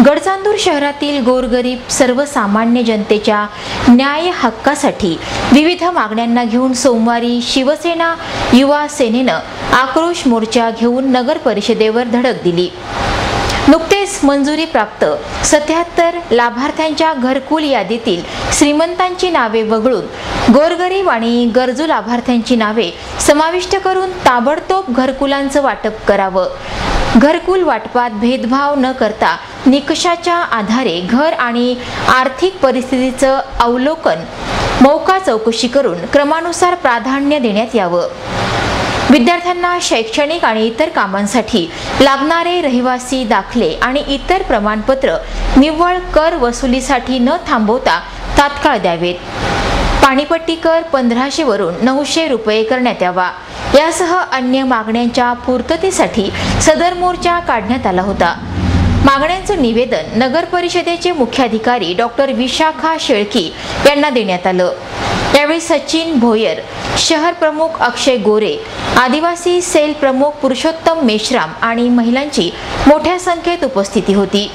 गडचांदूर शहरातील गोरगरीब सर्वसामान्य जनतेच्या न्याय हक्कासाठी विविध मागण्यांना घेऊन सोमवारी शिवसेना युवा सेनेनं आक्रोश मोर्चा घेऊन नगर परिषदेवर धडक दिली। नुकतेच मंजुरी प्राप्त 77 लाभार्थ्यांच्या घरकुल यादीतील श्रीमंतांची नावे वगळून गोरगरीब आणि गरजू लाभार्थ्यांची नावे समाविष्ट करून ताबडतोब घरकुलांचं वाटप करावं। घरकुल वाटपात भेदभाव न करता निकषाच्या आधारे घर आणि आर्थिक परिस्थितीचं अवलोकन मौका चौकशी करून क्रमानुसार प्राधान्य देण्यात यावं। विद्यार्थ्यांना शैक्षणिक आणि इतर कामांसाठी लागणारे रहिवासी दाखले आणि इतर प्रमाणपत्र निव्वळ कर वसुलीसाठी न थांबवता तात्काळ द्यावेत। पाणीपट्टी कर 1500 वरून 900 रुपये करण्यात यावा। यासह अन्य मागण्यांच्या पूर्ततेसाठी सदर मोर्चा काढण्यात आला होता। मागण्यांचं निवेदन नगर परिषदेचे मुख्याधिकारी डॉक्टर विशाखा शेळकी यांना देण्यात आलं। यावेळी सचिन भोयर, शहर प्रमुख अक्षय गोरे, आदिवासी सेल प्रमुख पुरुषोत्तम मेश्राम आणि महिलांची मोठ्या संख्येत उपस्थिती होती।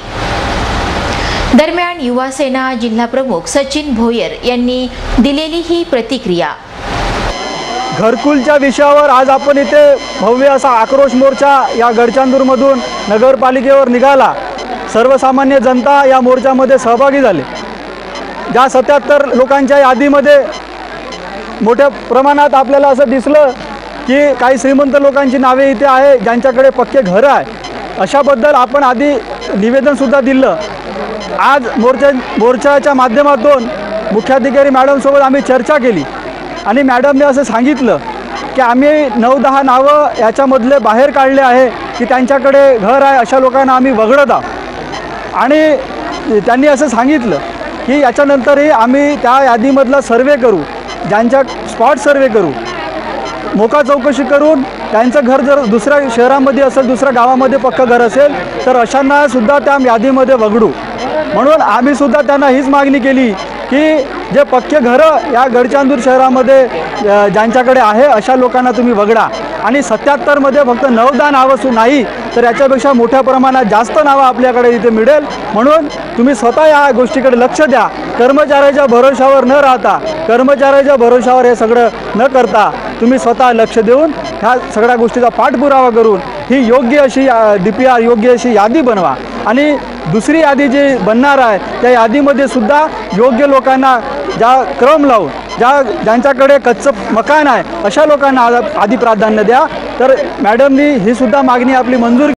दरम्यान युवा सेना जिल्हा प्रमुख सचिन भोयर यांनी दिलेली ही प्रतिक्रिया। घरकुलच्या विषयावर आज आपण इथे भव्य असा आक्रोश मोर्चा या गडचांदूरमधून नगरपालिकेवर निघाला। सर्वसामान्य जनता या मोर्चामध्ये सहभागी झाले। ज्या 77 लोकांच्या यादीमध्ये मोठ्या प्रमाणात आपल्याला असं दिसलं की काही श्रीमंत लोकांची नावे इथे आहे ज्यांच्याकडे पक्के घर आहे। अशाबद्दल आपण आधी निवेदनसुद्धा दिलं। आज मोर्चाच्या माध्यमातून मुख्याधिकारी मॅडमसोबत आम्ही चर्चा केली आणि मॅडमने असं सांगितलं की आम्ही 9-10 नावं याच्यामधले बाहेर काढले आहे की त्यांच्याकडे घर आहे, अशा लोकांना आम्ही वगळत आहोत। आणि त्यांनी असं सांगितलं की याच्यानंतरही आम्ही त्या यादीमधला सर्वे करू, ज्यांच्या स्पॉट सर्वे करू, मोका चौकशी करून त्यांचं घर जर दुसऱ्या शहरामध्ये असेल, दुसऱ्या गावामध्ये पक्कं घर असेल तर अशांना सुद्धा त्या यादीमध्ये वगळू। म्हणून आम्ही सुद्धा त्यांना हीच मागणी केली की जे पक्के घरं या गडचांदूर शहरामध्ये ज्यांच्याकडे आहे अशा लोकांना तुम्ही वगळा। आणि 77 मध्ये फक्त 9-10 नावं नाही तर याच्यापेक्षा मोठ्या प्रमाणात जास्त नावं आपल्याकडे इथे मिळेल। म्हणून तुम्ही स्वतः या गोष्टीकडे लक्ष द्या। कर्मचाऱ्याच्या भरोशावर न राहता, कर्मचाऱ्याच्या भरोशावर हे सगळं न करता तुम्ही स्वतः लक्ष देऊन ह्या सगळ्या गोष्टीचा पाठपुरावा करून ही योग्य अशी DPR योग्य अशी यादी बनवा। आणि दुसरी यादी जी बनणार आहे त्या यादीमध्ये सुद्धा योग्य लोकांना ज्या क्रम लावून ज्यांच्याकडे कच्चं मकान आहे अशा लोकांना आधी प्राधान्य द्या। तर मॅडमनी ही सुद्धा मागणी आपली मंजूर